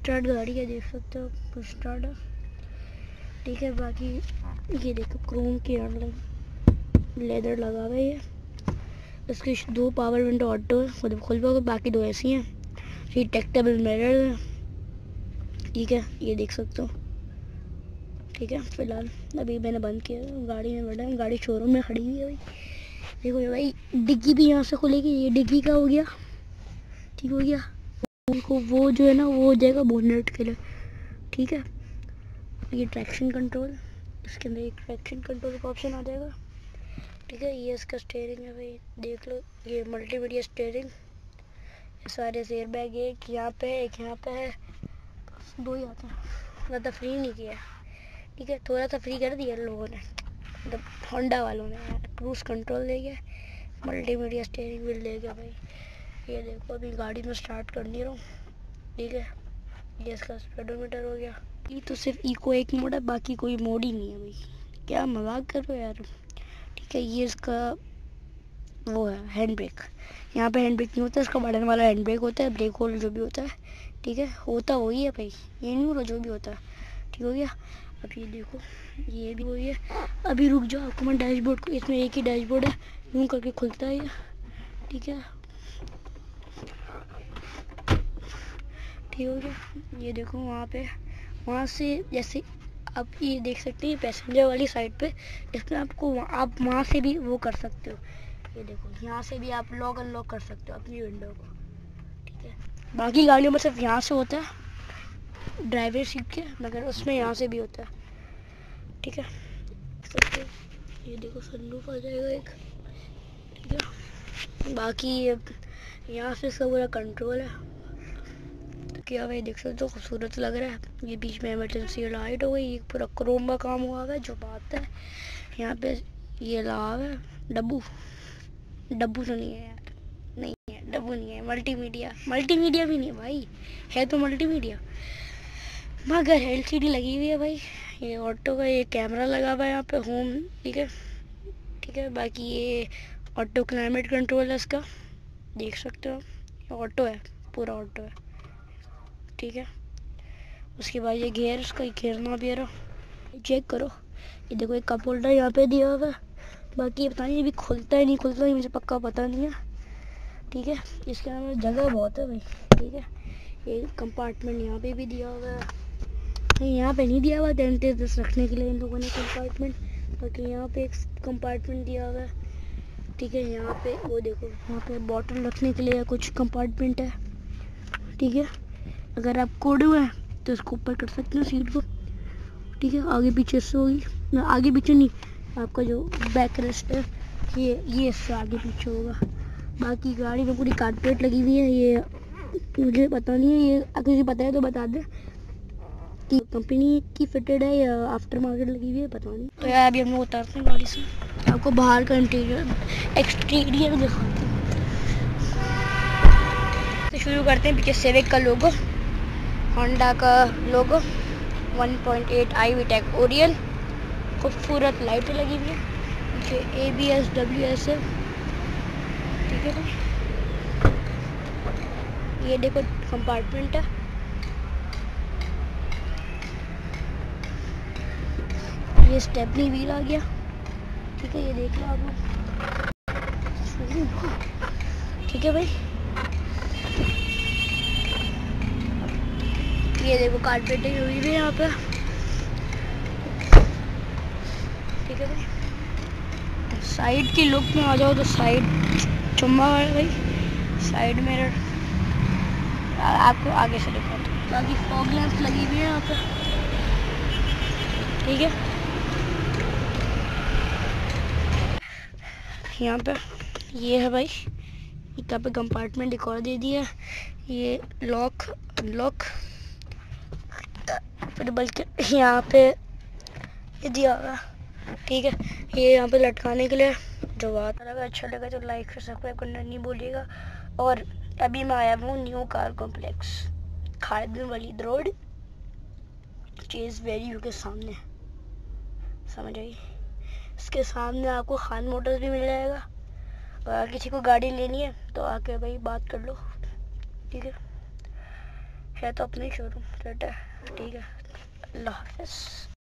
Start गाड़ी है, देख सकते हो पुश स्टार्ट है। ठीक है, बाकी ये देखो क्रोम की लेदर लगा हुआ है। ये इसकी 2 पावर विंडो ऑटो है, खुद खुल पाओगे, बाकी 2 ऐसी हैं। ये टेक्टेबल मिरर है। ठीक है, ये देख सकते हो। ठीक है, फिलहाल अभी मैंने बंद किया, गाड़ी में बैठा है, गाड़ी शोरूम में खड़ी हुई है भाई। देखो भाई, डिग्गी भी यहाँ से खुलेगी। ये डिग्गी का हो गया, ठीक हो गया। वो जो है ना, वो हो जाएगा बोनेट के लिए। ठीक है, ये ट्रैक्शन कंट्रोल, इसके अंदर एक ट्रैक्शन कंट्रोल का ऑप्शन आ जाएगा। ठीक है, ये इसका स्टीयरिंग है भाई, देख लो। ये मल्टीमीडिया स्टीयरिंग, सारे एयर बैग, एक यहाँ पे है, एक यहाँ पे है, 2 ही आते हैं, ज़्यादा फ्री नहीं किया। ठीक है, थोड़ा सा फ्री कर दिया लोगों ने, मतलब होंडा वालों ने। क्रूज कंट्रोल दे गया, मल्टीमीडिया स्टीयरिंग व्हील दे गया भाई। ये देखो, अभी गाड़ी में स्टार्ट कर नहीं रहा हूँ। ठीक है, ये इसका स्पीडोमीटर हो गया। ये तो सिर्फ इको 1 मोड है, बाकी कोई मोड ही नहीं है भाई, क्या मजाक कर रहे हो यार। ठीक है, ये इसका वो है हैंड ब्रेक। यहाँ पे हैंड ब्रेक नहीं होता, इसका बटन वाला हैंड ब्रेक होता है, ब्रेक होल्ड जो भी होता है। ठीक है, होता वही है भाई, ये नहीं हो रहा जो भी होता है। ठीक हो गया। अब ये देखो, ये भी वही है। अभी रुक जाओ, आपको मैं डैशबोर्ड को, इसमें एक ही डैशबोर्ड है, यूँ करके खुलता है ये। ठीक है, ठीक हो गया। ये देखो वहाँ से जैसे आप ये देख सकते हैं, पैसेंजर वाली साइड पे, इसमें आपको आप वहाँ से भी वो कर सकते हो। ये देखो, यहाँ से भी आप लॉक अनलॉक कर सकते हो अपनी विंडो को। ठीक है, बाकी गाड़ियों में सिर्फ यहाँ से होता है ड्राइवर सीट के, मगर उसमें यहाँ से भी होता है। ठीक है, ये देखो सनरूफ आ जाएगा एक। ठीक है, बाकी यहाँ से इसका पूरा कंट्रोल है। क्या भाई, देख सकते हो खूबसूरत लग रहा है। ये बीच में इमरजेंसी लाइट हो गई, ये पूरा क्रोम का काम हुआ है जो बात है। यहाँ पे ये लगा है डब्बू तो नहीं है यार, नहीं है डब्बू, नहीं है। मल्टीमीडिया भी नहीं है भाई, है तो मल्टीमीडिया मगर LCD लगी हुई है भाई। ये ऑटो का ये कैमरा लगा हुआ है यहाँ पे, होम। ठीक है, ठीक है, बाकी ये ऑटो क्लाइमेट कंट्रोल है इसका, देख सकते हो। ऑटो है, पूरा ऑटो है। ठीक है, उसके बाद ये गियर, इसका घेरना भी है, चेक करो। ये देखो, एक कप होल्डर यहाँ पे दिया हुआ है। बाकी ये पता नहीं अभी खुलता है नहीं खुलता है, मुझे पक्का पता नहीं है। ठीक है, इसके अंदर जगह बहुत है भाई। ठीक है, ये कंपार्टमेंट यहाँ पे भी दिया हुआ है, नहीं यहाँ पे नहीं दिया हुआ, टेंटेस रखने के लिए इन लोगों ने कंपार्टमेंट। बाकी यहाँ पे एक कंपार्टमेंट दिया हुआ है। ठीक है, यहाँ पे वो देखो, यहाँ पे बॉटल रखने के लिए कुछ कंपार्टमेंट है। ठीक है, अगर आप कोडो है तो इसको ऊपर कर सकते हो सीट को। ठीक है, आगे पीछे से होगी, आगे पीछे नहीं, आपका जो बैक रेस्ट है ये इससे आगे पीछे होगा। बाकी गाड़ी में पूरी कारपेट लगी हुई है। ये मुझे पता नहीं है, ये अगर मुझे पता है तो बता दे कि कंपनी की फिटेड है या आफ्टर मार्केट लगी हुई है, पता नहीं। तो यार अभी हम लोग उतारते हैं गाड़ी से, आपको बाहर का एक्सटीरियर दिखाते हैं। तो शुरू करते हैं, पीछे सिविक का लोगो, होंडा का लोगो, 1.8i वीटेक ओरियन, खूबसूरत लाइटें लगी हुई है, पीछे ABS WS है। ठीक है भाई, ये देखो कंपार्टमेंट है। ये स्टेपनी व्हील आ गया। ठीक है, ये देख लो आप लोग। ठीक है भाई, ये देखो कारपेटिंग हुई भी है यहाँ पे। ठीक है भाई, साइड की लुक में आ जाओ तो साइड चुम्मा है भाई, साइड मिरर आपको आगे से दिखाता हूँ। बाकी फॉग लैंप्स लगी हुई है यहाँ पे। ठीक है, यहाँ पे ये है भाई, यहाँ पे कंपार्टमेंट एक और दे दिया। ये लॉक अनलॉक, फिर बल्कि यहाँ पे ये दिया हुआ। ठीक है, ये यहाँ पे लटकाने के लिए जो बात। अगर अच्छा लगा तो लाइक और सब्सक्राइब करना नहीं भूलिएगा। और अभी मैं आया हूँ new car complex, Khalid Waleed road, Chase Value के सामने, समझ आई। इसके सामने आपको खान मोटर्स भी मिल जाएगा। और किसी को गाड़ी लेनी है तो आके भाई बात कर लो। ठीक है, है तो अपने शोरूम, ठीक है। अल्लाह हाफिज़।